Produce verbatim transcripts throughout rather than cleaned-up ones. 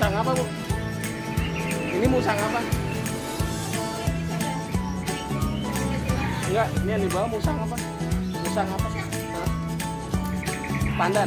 musang apa, Bu? Ini musang apa? Enggak, ini yang di bawah musang apa? Musang apa? Hah? Pandan.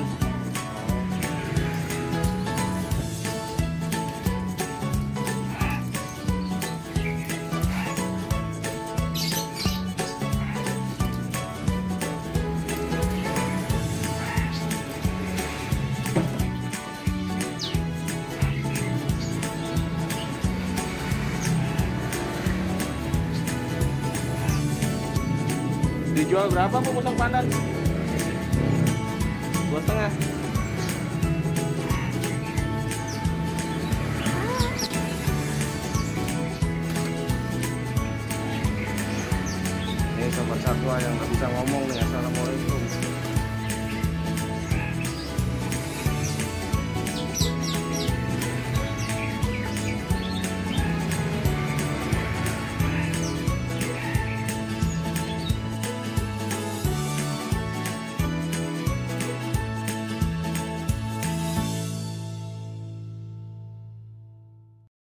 Dijual berapa, Bu, musang pandan? Dua setengah. Ini sobat satwa yang nggak bisa ngomong nih. Assalamualaikum.